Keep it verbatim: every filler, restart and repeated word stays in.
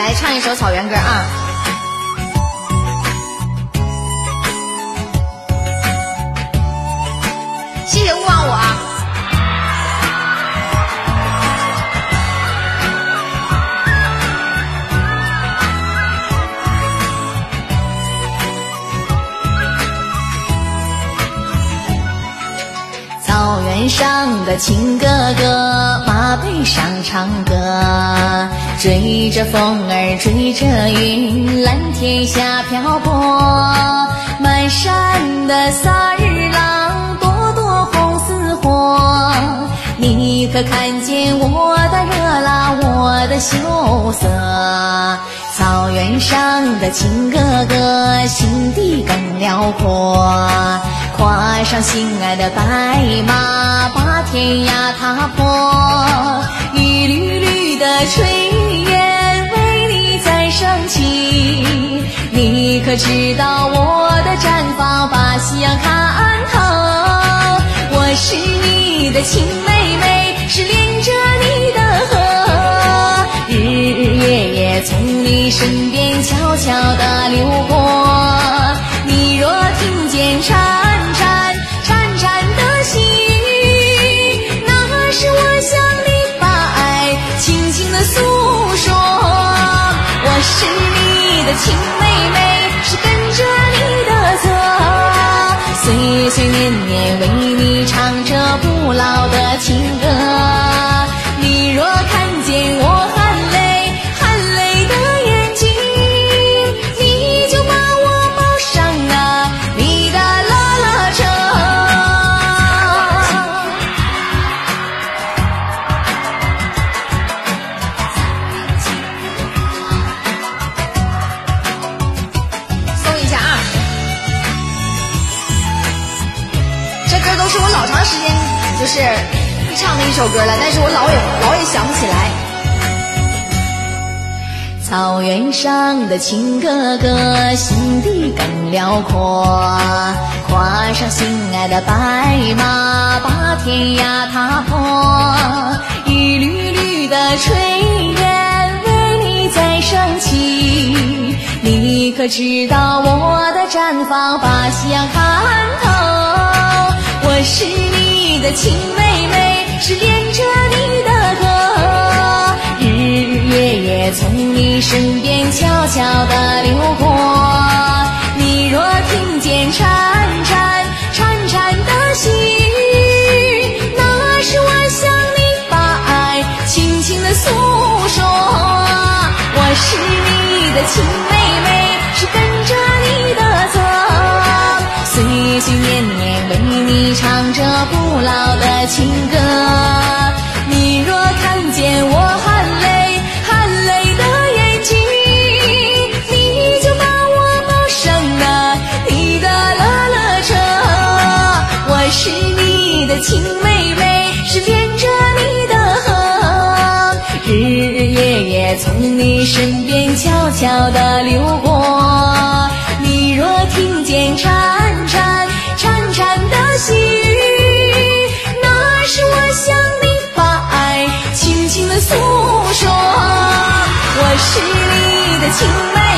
来唱一首草原歌啊。谢谢勿忘我啊。 草原上的情哥哥，马背上唱歌，追着风儿追着云，蓝天下漂泊。满山的萨日朗，朵朵红似火。你可看见我的热辣，我的羞涩？草原上的情哥哥，心地更辽阔。跨上心爱的白马，把天涯踏破。一缕缕的炊烟为你在升起，你可知道我的毡房把夕阳看透？我是你的亲妹妹，是连着你的河，日日夜夜从你身边悄悄地流过。你若听见潺潺潺潺的细语，那是我向你把爱轻轻地诉说。我是你的亲妹妹，是跟着你的走，岁岁年年为你唱着不老的情歌。你若看见我含泪含泪的眼睛，你就把我抱上啊你的啦啦车。 搜一下啊，这歌都是我老长时间就是会唱的一首歌了，但是我老也老也想不起来。 草原上的情哥哥，心地更辽阔。跨上心爱的白马，把天涯踏破。一缕缕的炊烟为你在升起，你可知道我的毡房把夕阳看透？我是你的亲妹妹，是连着你的河，日日夜夜从你身边悄悄地流过。你若听见潺潺潺潺的细语，那是我向你把爱轻轻地诉说。我是你的亲妹妹，是跟着你的走，岁岁年年为你唱着不老的情歌。你若看见我含泪含泪的眼睛，你就把我抱上了你的啦啦车。我是你的亲妹妹，是连着你的河，日日夜夜从你身边悄悄地流过。你若听见潺潺潺潺的细语，那是我向你把爱轻轻地诉说。我是你的亲妹妹，